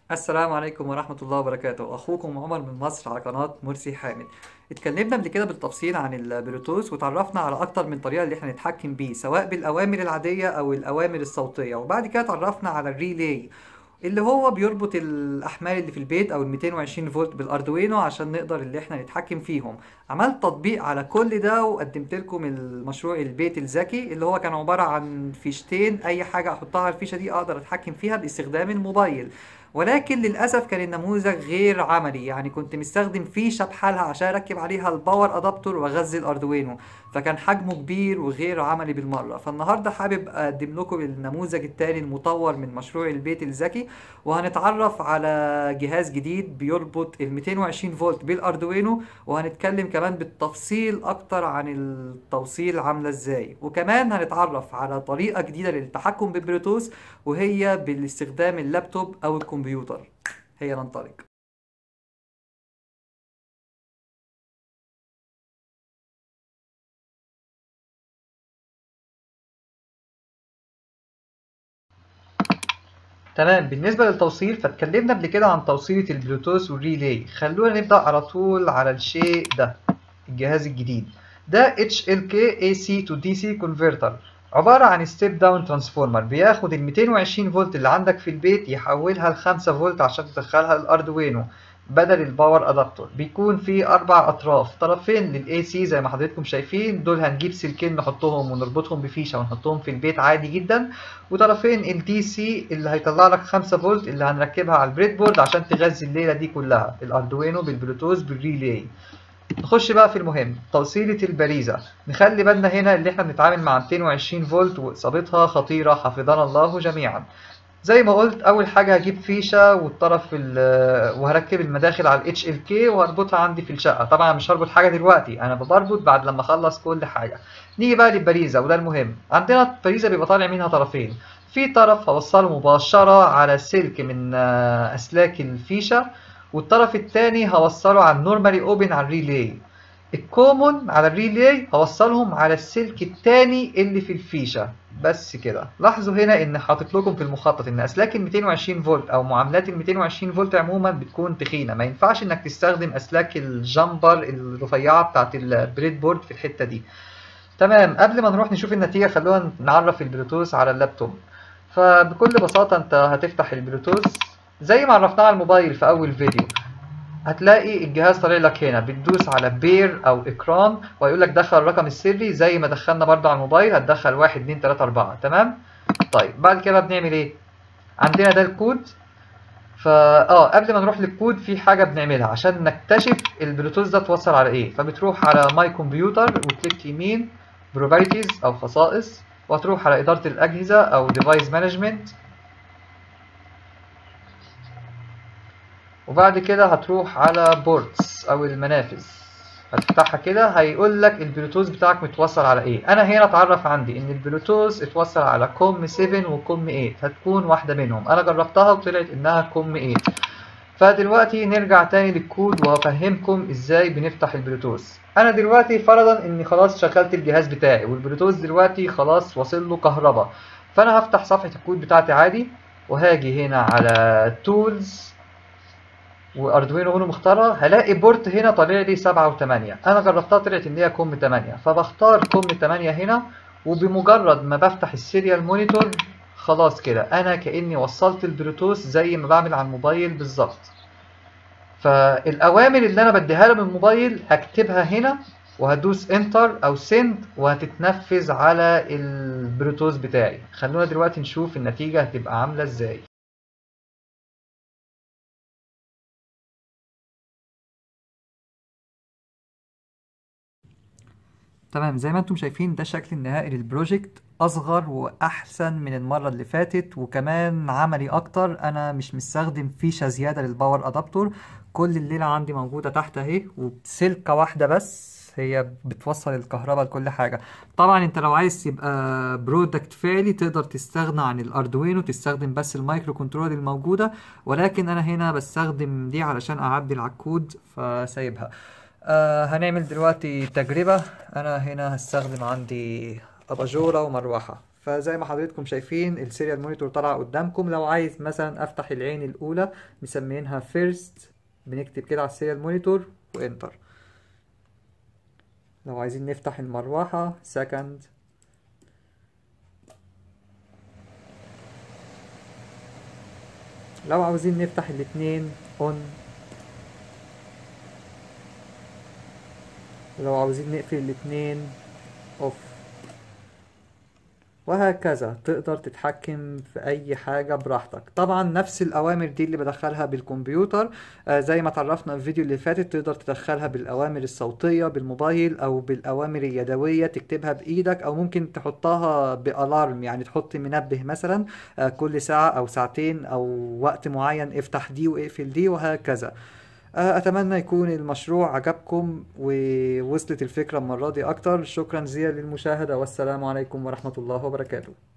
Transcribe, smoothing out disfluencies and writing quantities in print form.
السلام عليكم ورحمة الله وبركاته. أخوكم عمر من مصر على قناة مرسي حامد. اتكلمنا قبل كده بالتفصيل عن البلوتوث وتعرفنا على أكتر من طريقة اللي احنا نتحكم بيه، سواء بالأوامر العادية أو الأوامر الصوتية. وبعد كده تعرفنا على الريلي اللي هو بيربط الأحمال اللي في البيت أو ال 220 فولت بالأردوينو عشان نقدر اللي احنا نتحكم فيهم. عملت تطبيق على كل ده وقدمت لكم المشروع البيت الذكي اللي هو كان عبارة عن فيشتين، أي حاجة أحطها على الفيشة دي أقدر أتحكم فيها باستخدام الموبايل. ولكن للأسف كان النموذج غير عملي، يعني كنت مستخدم فيشة بحالها عشان أركب عليها الباور أدابتور وأغذي الأردوينو، فكان حجمه كبير وغير عملي بالمرة. فالنهاردة حابب أقدم لكم النموذج التاني المطور من مشروع البيت الذكي، وهنتعرف على جهاز جديد بيربط ال 220 فولت بالأردوينو، وهنتكلم كمان بالتفصيل أكتر عن التوصيل عاملة إزاي، وكمان هنتعرف على طريقة جديدة للتحكم بالبلوتوث وهي بالاستخدام اللابتوب أو الكمبيوتر. هيا ننطلق. تمام، بالنسبة للتوصيل فاتكلمنا قبل كده عن توصيلة البلوتوث والريلاي. خلونا نبدأ على طول على الشيء ده. الجهاز الجديد ده HLK AC to DC converter، عبارة عن ستيب داون ترانسفورمر، بياخد ال 220 فولت اللي عندك في البيت يحولها ل 5 فولت عشان تدخلها الاردوينو بدل الباور ادابتور. بيكون في 4 اطراف، طرفين للاي سي زي ما حضرتكم شايفين، دول هنجيب سلكين نحطهم ونربطهم بفيشه ونحطهم في البيت عادي جدا، وطرفين الدي سي اللي هيطلع لك 5 فولت اللي هنركبها على البريد بورد عشان تغذي الليله دي كلها الاردوينو بالبلوتوث بالريلاي. نخش بقى في المهم، توصيلة البريزة. نخلي بالنا هنا اللي احنا بنتعامل مع 220 فولت واصابتها خطيرة حفظنا الله جميعا. زي ما قلت، اول حاجة هجيب فيشة وهركب المداخل على ال HLK وهربطها عندي في الشقة. طبعا مش هربط حاجة دلوقتي، انا بربط بعد لما اخلص كل حاجة. نيجي بقى للبريزة وده المهم. عندنا البريزة بيبقى طالع منها طرفين، في طرف هوصله مباشرة على سلك من اسلاك الفيشة، والطرف التاني هوصله على النورمالي اوبن على الريلاي. الكومون على الريلاي هوصلهم على السلك التاني اللي في الفيشة. بس كده. لاحظوا هنا ان حاطط لكم في المخطط ان اسلاك ال 220 فولت او معاملات ال 220 فولت عموما بتكون تخينه، ما ينفعش انك تستخدم اسلاك الجامبر الرفيعه بتاعت البريد بورد في الحته دي. تمام، قبل ما نروح نشوف النتيجه خلونا نعرف البلوتوث على اللابتوب. فبكل بساطه انت هتفتح البلوتوث زي ما عرفناه على الموبايل في اول فيديو. هتلاقي الجهاز طالع لك هنا، بتدوس على بير او اكرام وهيقول لك دخل الرقم السري زي ما دخلنا برضه على الموبايل، هتدخل 1 2 3 4. تمام. طيب بعد كده بنعمل ايه؟ عندنا ده الكود. قبل ما نروح للكود في حاجه بنعملها عشان نكتشف البلوتوث ده اتوصل على ايه. فبتروح على ماي كمبيوتر وكليك يمين، بروبرتيز او خصائص، وهتروح على اداره الاجهزه او ديفايس مانجمنت، وبعد كده هتروح على بورتس او المنافذ. هتفتحها كده هيقول لك البلوتوث بتاعك متوصل على ايه. انا هنا اتعرف عندي ان البلوتوث اتوصل على كوم 7 وكوم 8، هتكون واحده منهم. انا جربتها وطلعت انها كوم 8. فدلوقتي نرجع تاني للكود وهفهمكم ازاي بنفتح البلوتوث. انا دلوقتي فرضا اني خلاص شغلت الجهاز بتاعي والبلوتوث دلوقتي خلاص واصل له كهرباء، فانا هفتح صفحه الكود بتاعتي عادي، وهاجي هنا على تولز واردوينو اونو مختارة، هلاقي بورت هنا طالع لي 7 و8. انا جربتها طلعت ان هي كوم 8، فبختار كوم 8 هنا. وبمجرد ما بفتح السيريال مونيتور خلاص كده انا كاني وصلت البلوتوث زي ما بعمل على الموبايل بالظبط. فالاوامر اللي انا بديها له من الموبايل هكتبها هنا، وهدوس انتر او سند وهتتنفذ على البلوتوث بتاعي. خلونا دلوقتي نشوف النتيجة هتبقى عاملة ازاي. تمام، زي ما انتم شايفين ده الشكل النهائي للبروجكت، اصغر واحسن من المرة اللي فاتت وكمان عملي اكتر. انا مش مستخدم فيشة زيادة للباور ادابتور، كل الليلة عندي موجودة تحت اهي وبسلكة واحدة بس هي بتوصل الكهرباء لكل حاجة. طبعا انت لو عايز تبقى برودكت فعلي تقدر تستغنى عن الاردوينو، تستخدم بس المايكرو كنترول الموجودة، ولكن انا هنا بستخدم دي علشان اعدل على الكود فسايبها. هنعمل دلوقتي تجربة. انا هنا هستخدم عندي اباجورة ومروحة، فزي ما حضرتكم شايفين السيريال مونيتور طالعه قدامكم. لو عايز مثلا افتح العين الاولى مسمينها فيرست، بنكتب كده على السيريال مونيتور وانتر. لو عايزين نفتح المروحه سكند، لو عاوزين نفتح الاتنين اون، لو عاوزين نقفل الاتنين اوف، وهكذا. تقدر تتحكم في اي حاجة براحتك. طبعا نفس الاوامر دي اللي بدخلها بالكمبيوتر، زي ما اتعرفنا في الفيديو اللي فاتت، تقدر تدخلها بالاوامر الصوتية بالموبايل او بالاوامر اليدوية تكتبها بايدك، او ممكن تحطها بالارم، يعني تحط منبه مثلا كل ساعة او ساعتين او وقت معين افتح دي واقفل دي وهكذا. اتمنى يكون المشروع عجبكم ووصلت الفكرة المرة دي اكتر. شكرا جزيلا للمشاهدة، والسلام عليكم ورحمة الله وبركاته.